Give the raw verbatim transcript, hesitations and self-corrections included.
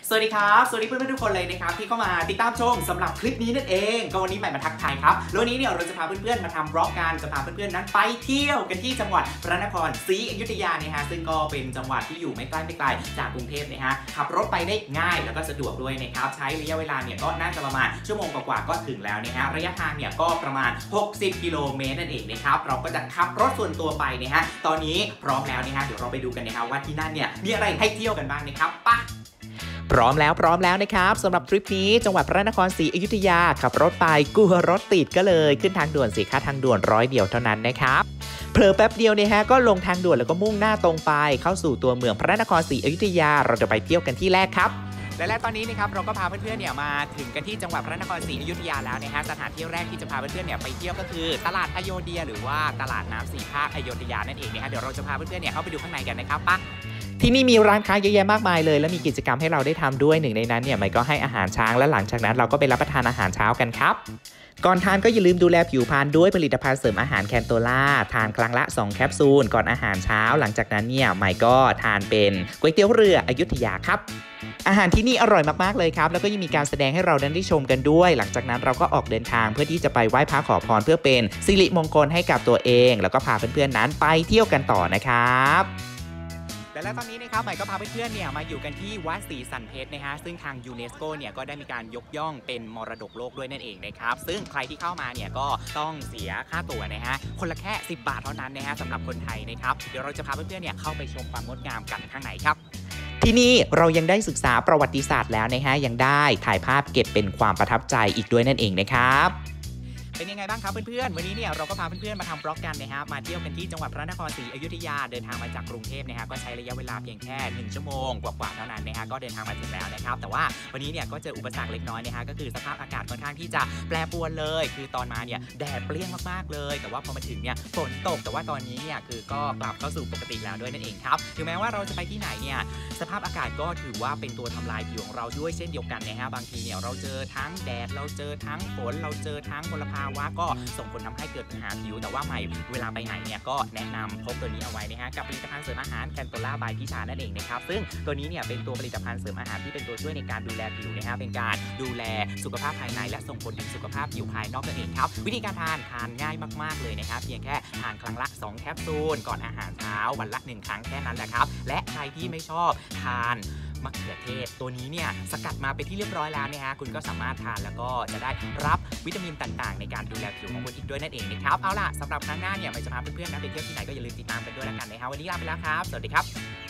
สวัสดีครับสวัสดีเพื่อนๆทุกคนเลยนะครับที่เข้ามาติดตามชมสำหรับคลิปนี้นั่นเองก็วันนี้ใหม่มาทักทายครับแล้ววันนี้เนี่ยเราจะพาเพื่อนๆมาทำบล็อกกันจะพาเพื่อนๆนั้นไปเที่ยวกันที่จังหวัดพระนครศรีอยุธยาเนี่ยฮะซึ่งก็เป็นจังหวัดที่อยู่ไม่ใกล้ไม่ไกลจากกรุงเทพนะฮะขับรถไปได้ง่ายแล้วก็สะดวกด้วยนะครับใช้ระยะเวลาเนี่ยก็น่าจะประมาณชั่วโมงกว่าๆก็ถึงแล้วนะฮะระยะทางเนี่ยก็ประมาณหกสิบกิโลเมตรนั่นเองนะครับเราก็จะขับรถส่วนตัวไปนะฮะตอนนี้พร้อมแล้วนะฮะเดี๋ยวเราไปดูกันนะฮะว่าที่นั่นเนี่ยมีอะไรให้เที่ยวกันบ้างนะครับไปพร้อมแล้วพร้อมแล้วนะครับสำหรับทริปนี้จังหวัดพระนครศรีอยุธยาขับรถไปกลัวรถติดก็เลยขึ้นทางด่วนสีค่าทางด่วนร้อยเดียวเท่านั้นนะครับเผลอแป๊บเดียวเนี่ยฮะก็ลงทางด่วนแล้วก็มุ่งหน้าตรงไปเข้าสู่ตัวเมืองพระนครศรีอยุธยาเราจะไปเที่ยวกันที่แรกครับและและตอนนี้นะครับเราก็พาเพื่อนๆเนี่ยมาถึงกันที่จังหวัดพระนครศรีอยุธยาแล้วนะฮะสถานที่แรกที่จะพาเพื่อนๆเนี่ยไปเที่ยวก็คือตลาดอโยเดียหรือว่าตลาดน้ำสี่ภาคอโยธยานั่นเองนะฮะเดี๋ยวเราจะพาเพื่อนๆเนี่ยเข้าไปดูข้างในกันนะครับปะที่นี่มีร้านค้าเยอะแยะมากมายเลยและมีกิจกรรมให้เราได้ทำด้วยหนึ่งในนั้นเนี่ยมันก็ให้อาหารช้างและหลังจากนั้นเราก็ไปรับประทานอาหารเช้ากันครับก่อนทานก็อย่าลืมดูแลผิวพรรณด้วยผลิตภัณฑ์เสริมอาหารแคนโตล่าทานครั้งละสองแคปซูลก่อนอาหารเช้าหลังจากนั้นเนี่ยใหม่ก็ทานเป็นก๋วยเตี๋ยวเรืออยุธยาครับอาหารที่นี่อร่อยมากๆเลยครับแล้วก็ยังมีการแสดงให้เราได้ชมกันด้วยหลังจากนั้นเราก็ออกเดินทางเพื่อที่จะไปไหว้พระขอพรเพื่อเป็นสิริมงคลให้กับตัวเองแล้วก็พาเพื่อนๆนั้นไปเที่ยวกันต่อนะครับและตอนนี้นะครับใหม่ก็พาเพื่อนๆเนี่ยมาอยู่กันที่วัดศรีสันเพชรนะฮะซึ่งทางยูเนสโกเนี่ยก็ได้มีการยกย่องเป็นมรดกโลกด้วยนั่นเองนะครับซึ่งใครที่เข้ามาเนี่ยก็ต้องเสียค่าตั๋วนะฮะคนละแค่สิบบาทเท่านั้นนะฮะสำหรับคนไทยนะครับเดี๋ยวเราจะพาเพื่อนๆเนี่ยเข้าไปชมความงดงามกันข้างในครับที่นี่เรายังได้ศึกษาประวัติศาสตร์แล้วนะฮะยังได้ถ่ายภาพเก็บเป็นความประทับใจอีกด้วยนั่นเองนะครับเป็นยังไงบ้างครับเพื่อนๆวันนี้เนี่ยเราก็พาเพื่อนๆมาทำบล็อกกันนะครับมาเที่ยวกันที่จังหวัดพระนครศรีอยุธยาเดินทางมาจากกรุงเทพนะฮะก็ใช้ระยะเวลาเพียงแค่หนึ่งชั่วโมงกว่าๆเท่านั้นนะฮะก็เดินทางมาถึงแล้วนะครับแต่ว่าวันนี้เนี่ยก็เจออุปสรรคเล็กน้อยนะฮะก็คือสภาพอากาศค่อนข้างที่จะแปรปรวนเลยคือตอนมาเนี่ยแดดเปรี้ยงมากๆเลยแต่ว่าพอมาถึงเนี่ยฝนตกแต่ว่าตอนนี้เนี่ยคือก็กลับเข้าสู่ปกติแล้วด้วยนั่นเองครับถึงแม้ว่าเราจะไปที่ไหนเนี่ยสภาพอากาศก็ถือว่าเป็นตัวทำลายผิวของเราด้วยเช่นเดียวกันนะฮะบางทีเนี่ยเราเจอทั้งแดดเราเจอทั้งฝนเราเจอทั้งมลภาวะก็ส่งผลทำให้เกิดปัญหาผิวแต่ว่าใหม่เวลาไปไหนเนี่ยก็แนะนำพกตัวนี้เอาไว้นะฮะกับผลิตภัณฑ์เสริมอาหารแคนโตล่าบายพิชานั่นเองนะครับซึ่งตัวนี้เนี่ยเป็นตัวผลิตภัณฑ์เสริมอาหารที่เป็นตัวช่วยในการดูแลผิวนะฮะเป็นการดูแลสุขภาพภายในและส่งผลถึงสุขภาพผิวภายนอกนั่นเองครับวิธีการทานทานง่ายมากๆเลยนะครับเพียงแค่ทานครั้งละสองแคปซูลก่อนอาหารเช้าวันละหนึ่งครั้งแค่นั้นแหละครับและใครที่ไม่ชอบทานมะเขือเทศตัวนี้เนี่ยสกัดมาเป็นที่เรียบร้อยแล้วนะฮะคุณก็สามารถทานแล้วก็จะได้รับวิตามินต่างๆในการดูแลผิวของคุณอีกด้วยนั่นเองนะครับเอาล่ะสำหรับครั้งหน้าเนี่ยไม่จะพาเพื่อนๆนะไปเที่ยวที่ไหนก็อย่าลืมติดตามกันด้วยละกันนะฮะวันนี้ลาไปแล้วครับสวัสดีครับ